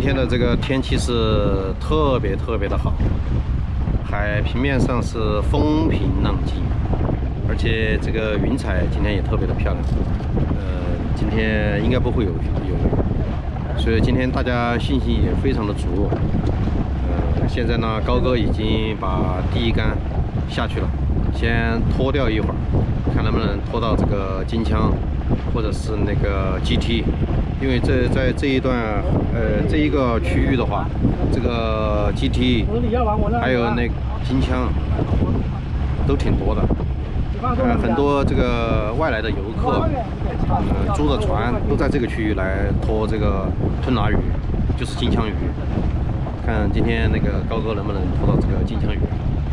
天的这个天气是特别的好，海平面上是风平浪静，而且这个云彩今天也特别的漂亮。今天应该不会有雨，所以今天大家信心也非常的足。现在呢，高哥已经把第一杆下去了，先拖掉一会儿，看能不能拖到这个金枪或者是那个 GT。 因为在这一段，这一个区域的话，这个 GT 还有那金枪都挺多的，很多这个外来的游客，租的船都在这个区域来拖这个吞拿鱼，就是金枪鱼。看今天那个高哥能不能拖到这个金枪鱼。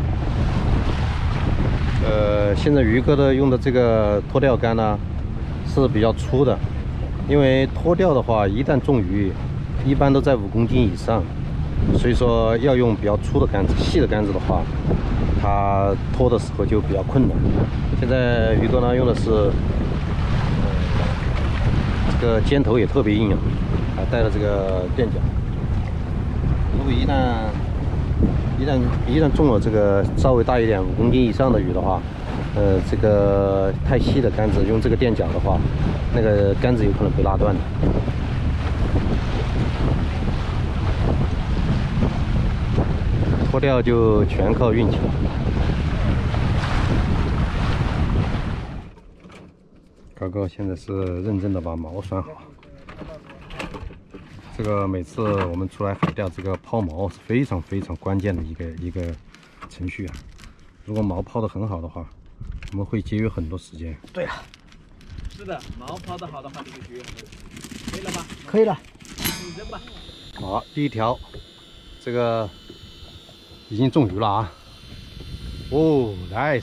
现在鱼哥的用的这个拖钓竿呢是比较粗的。 因为拖钓的话，一旦中鱼，一般都在5公斤以上，所以说要用比较粗的杆子。细的杆子的话，它拖的时候就比较困难。现在鱼哥呢用的是，这个尖头也特别硬啊，还带了这个垫脚。如果一旦中了这个稍微大一点5公斤以上的鱼的话，这个太细的杆子用这个垫脚的话，那个杆子有可能被拉断的。拖钓就全靠运气了。高哥现在是认真的把锚拴好。这个每次我们出来海钓，这个抛锚是非常关键的一个程序啊。如果锚抛得很好的话， 我们会节约很多时间。 对了， 是的，锚抛的好的话就会节约很多时间。可以了吧？ 可以了， 你扔吧。 好，第一条，这个已经中鱼了啊！哦 ，nice。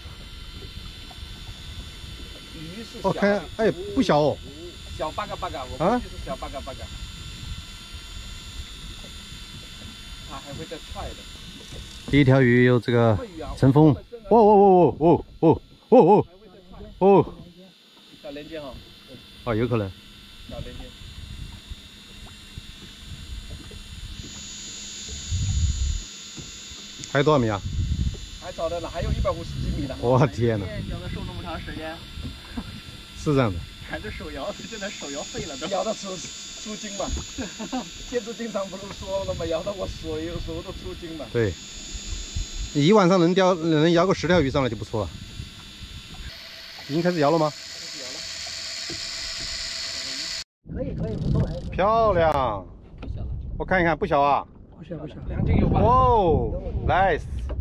鱼是哦，看，哎，不小哦。 小8个，我们就是小8个。它还会再踹的。 第一条鱼有这个乘风。 哦！ 小连接哈， 哦，有可能。 小连接。 还有多少米啊？ 还早着呢，还有150几米呢。 我天哪！ 养的手那么长时间。 是这样的。 看着手摇，现在手摇废了都。摇得出筋嘛？健子经常不是说了吗？摇得我手都出筋嘛。 对。 你一晚上能摇个10条鱼上来就不错了。已经开始摇了吗？ 可以，不错。 漂亮。我看一看，不小啊。 不小。 2斤有吧？ 哦 ，nice。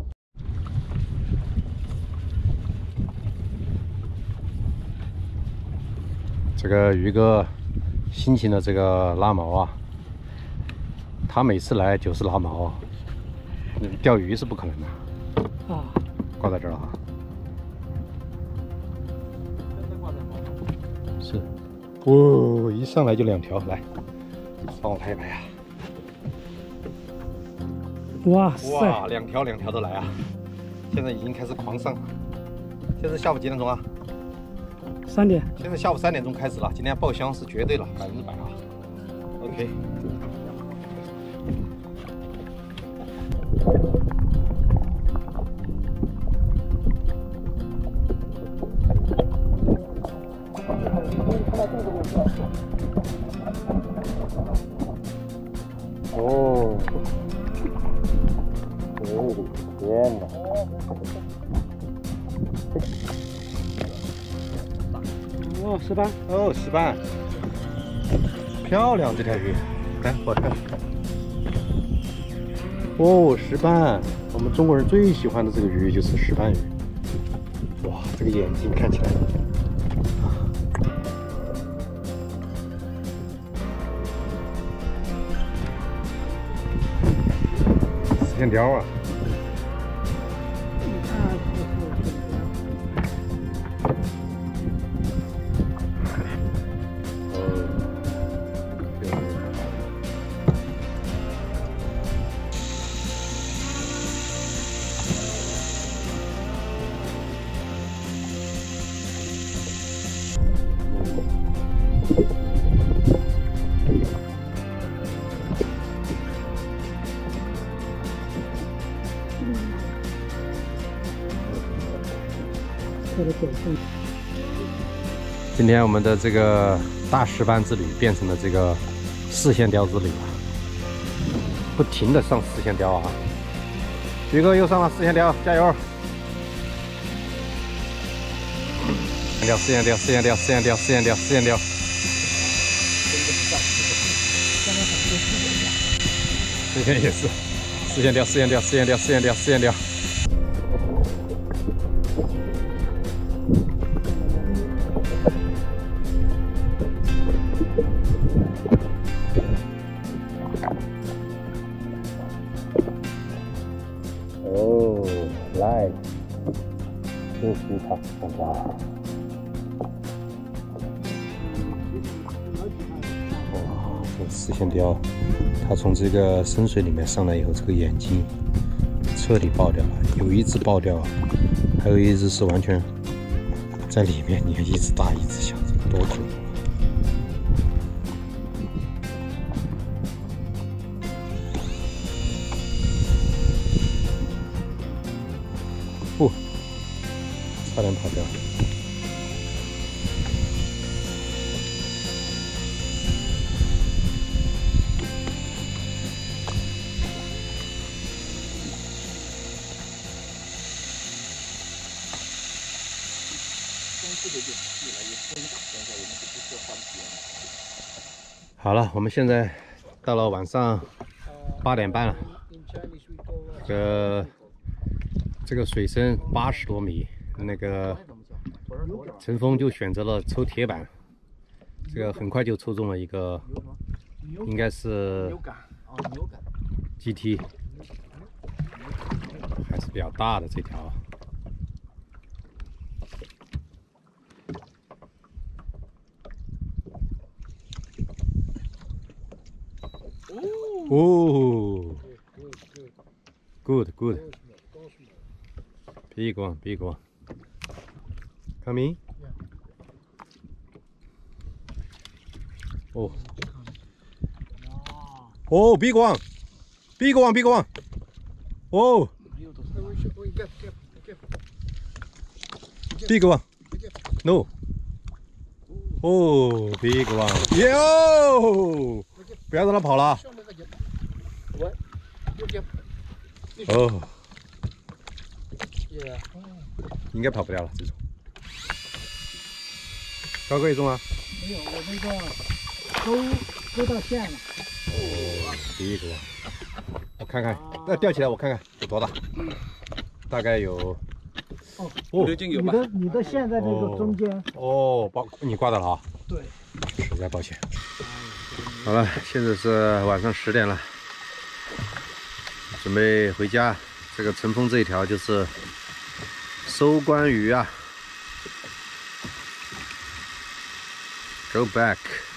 这个鱼哥辛勤的这个拉锚啊，他每次来就是拉锚，钓鱼是不可能的。 啊， 挂在这儿了哈。是，哦，一上来就2条，来，帮我拍一拍啊！ 哇塞， 哇，2条都来啊！现在已经开始狂上了。现在下午几点钟啊 3点。 现在下午3点钟开始了，今天爆箱是绝对了，100%啊。OK。 哦，天哪！ 哦，10班。 哦，10班，漂亮这条鱼，来我看。哦，10班，我们中国人最喜欢的这个鱼就是10班鱼。哇，这个眼睛看起来。 线条啊！ 或者走动。 今天我们的这个大石斑之旅变成了这个4线雕之旅了，不停的上4线雕啊！宇哥又上了4线雕，加油！4线雕，4线雕，4线雕，4线雕，4线雕。这边也是4线雕，4线雕，4线雕，4线雕，4线雕。哦，来，真舒畅，哇！这个4线雕，它从这个深水里面上来以后，这个眼睛彻底爆掉了，有一只爆掉了，还有一只是完全在里面，你看一只大一只小，这个多恐怖！不，差点跑掉了。好了，我们现在到了晚上8点半了。这个水深80多米，那个陈峰就选择了抽铁板，这个很快就抽中了一个，应该是 GT， 还是比较大的这条。Oh, good. Big one. Come in. Oh, big one. Oh, big one. No. Oh, big one. Yo! 不要让它跑了。哦，应该跑不掉了，这种。高哥也中啊？ 没有，我那个勾到线了。 哦，第一个，我看看，那吊起来我看看有多大，大概有。 哦 ，6斤有吧？ 你的线在那个中间。 哦，你挂的了啊？ 对。 实在抱歉。好了，现在是晚上10点了，准备回家。这个陈峰这一条就是收官鱼啊 ，Go back。